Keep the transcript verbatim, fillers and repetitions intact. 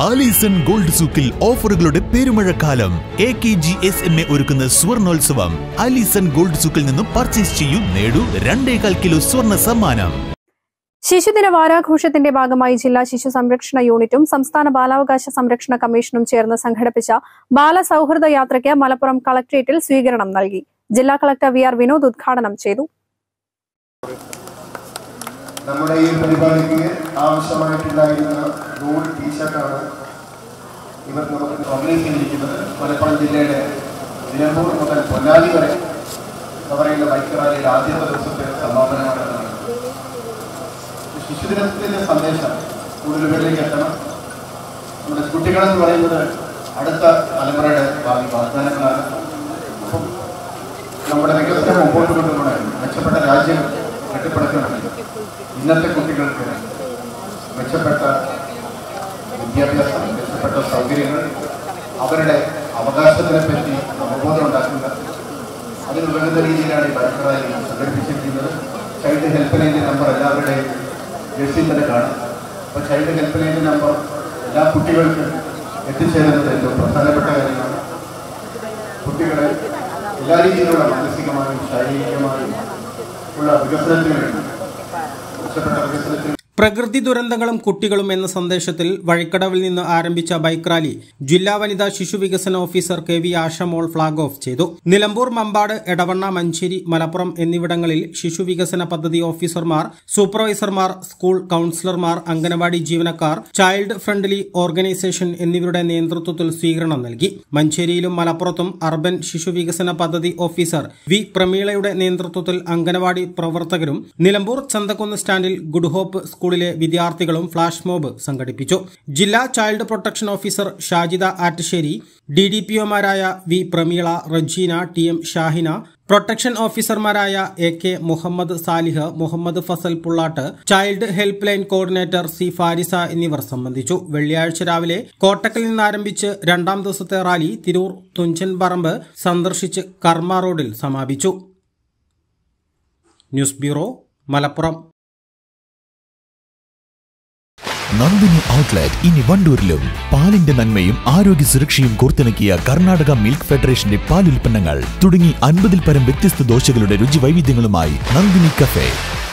Alison gold സൂക്കിൽ ഓഫറുകളുടെ പെരുമഴക്കാലം. A K G S M A ഒരുക്കുന്ന സ്വർണോത്സവം. ആലീസൺ ഗോൾഡ് സൂക്കിൽ നിന്നും പർച്ചേസ് ചെയ്യൂ, നേടൂ രണ്ടേകാൽ കിലോ സ്വർണ്ണ സമ്മാനം. ശിശുദിന വാരാഘോഷത്തിന്റെ ഭാഗമായി ജില്ലാ ശിശു സംരക്ഷണ യൂണിറ്റും സംസ്ഥാന ബാലാവകാശ സംരക്ഷണ കമ്മീഷനും ചേർന്ന് സംഘടിപ്പിച്ച ബാലസൗഹൃദ യാത്രയ്ക്ക് മലപ്പുറം കളക്ടറേറ്റിൽ സ്വീകരണം നൽകി. ജില്ലാ കളക്ടർ വി ആർ വിനോദ് ഉദ്ഘാടനം ചെയ്തു. നമ്മുടെ ഈ പരിപാടിക്ക് ആവശ്യമായിട്ടുണ്ടായിരുന്ന നൂറ് ടീഷർട്ടാണ് ഇവർ നമുക്ക് ഓർഗനൈസ് ചെയ്തിരിക്കുന്നത്. മലപ്പുറം ജില്ലയുടെ നിലമ്പൂർ മുതൽ പൊന്നാനി വരെ പറയുന്ന ബൈക്ക് റാലിയുടെ ആദ്യത്തെ ദിവസത്തെ സമാപനമാണ്. ശിശുദിനത്തിൻ്റെ സന്ദേശം കൂടുതലുകളിലേക്ക് എത്തണം. നമ്മുടെ കുട്ടികളെന്ന് പറയുന്നത് അടുത്ത തലമുറയുടെ ഭാവി വാഗ്ദാനങ്ങളാണ്. അപ്പം നമ്മുടെ വികസനം മുമ്പോട്ട് കൊണ്ടുപോകണം. മെച്ചപ്പെട്ട രാജ്യം കെട്ടിപ്പടുക്കണമെങ്കിൽ ഇന്നത്തെ കുട്ടികൾക്ക് മെച്ചപ്പെട്ട വിദ്യാഭ്യാസം, മെച്ചപ്പെട്ട സൗകര്യങ്ങൾ, അവരുടെ അവകാശത്തിനെ പറ്റി അവബോധം ഉണ്ടാക്കുക. അതിനുതകുന്ന രീതിയിലാണ് ഈ ബൈക്ക് റാലി സംഘടിപ്പിച്ചിരിക്കുന്നത്. ചൈൽഡ് ഹെൽപ്പ് ലൈൻ്റെ നമ്പർ എല്ലാവരുടെയും ജേഴ്സിയിൽ തന്നെ കാണും. അപ്പോൾ ചൈൽഡ് ഹെൽപ്പ് ലൈൻ്റെ നമ്പർ എല്ലാ കുട്ടികൾക്കും എത്തിച്ചേരുന്നത് ഏറ്റവും പ്രധാനപ്പെട്ട കാര്യമാണ്. കുട്ടികളെ എല്ലാ രീതിയിലുള്ള മാനസികമായും ശാരീരികമായും ഉള്ള വികസനത്തിന് വേണ്ടി മെച്ചപ്പെട്ട വികസനത്തിന് പ്രകൃതി ദുരന്തങ്ങളും കുട്ടികളും എന്ന സന്ദേശത്തിൽ വഴിക്കടവിൽ നിന്ന് ആരംഭിച്ച ബൈക്ക് റാലി ജില്ലാ വനിതാ ശിശു വികസന officer K V Ashamol flag off ചെയ്തു. നിലമ്പൂർ, മമ്പാട്, എടവണ്ണ, മഞ്ചേരി, മലപ്പുറം എന്നിവിടങ്ങളിൽ ശിശു വികസന പദ്ധതി ഓഫീസർമാർ, സൂപ്പർവൈസർമാർ, സ്കൂൾ കൌൺസിലർമാർ, അംഗനവാടി ജീവനക്കാർ, ചൈൽഡ് ഫ്രണ്ട്ലി ഓർഗനൈസേഷൻ എന്നിവരുടെ നേതൃത്വത്തിൽ സ്വീകരണം നൽകി. മഞ്ചേരിയിലും മലപ്പുറത്തും അർബൻ ശിശു വികസന പദ്ധതി ഓഫീസർ വി പ്രമീളയുടെ നേതൃത്വത്തിൽ അംഗനവാടി പ്രവർത്തകരും നിലമ്പൂർ ചന്തക്കുന്ന് സ്റ്റാൻഡിൽ ഗുഡ് ഹോപ്പ് സ്കൂളിലെ വിദ്യാർത്ഥികളും ഫ്ളാഷ് മോബ് സംഘടിപ്പിച്ചു. ജില്ലാ child protection officer Shajida Attassery, D D P ഒമാരായ V Prameela, Rajeena, T M Shahina, protection ഓഫീസർമാരായ A K Muhammad Salih, Muhammad Fasal Pullat, child help line coordinator C Farisa എന്നിവർ സംബന്ധിച്ചു. വെള്ളിയാഴ്ച രാവിലെ കോട്ടക്കൽ നിന്നാരംഭിച്ച് രണ്ടാം ദിവസത്തെ റാലി തിരൂർ തുഞ്ചൻ പറമ്പ് സന്ദർശിച്ച് കർമ്മ റോഡിൽ സമാപിച്ചു. News bureau, Malappuram. Nandini outlet ഇനി വണ്ടൂരിലും. പാലിന്റെ നന്മയും ആരോഗ്യ സുരക്ഷയും കോർത്തിണക്കിയ കർണാടക മിൽക്ക് ഫെഡറേഷന്റെ പാലുൽപ്പന്നങ്ങൾ തുടങ്ങി അൻപതിൽ പരം വ്യത്യസ്ത ദോശകളുടെ രുചി വൈവിധ്യങ്ങളുമായി നന്ദിനി കഫേ.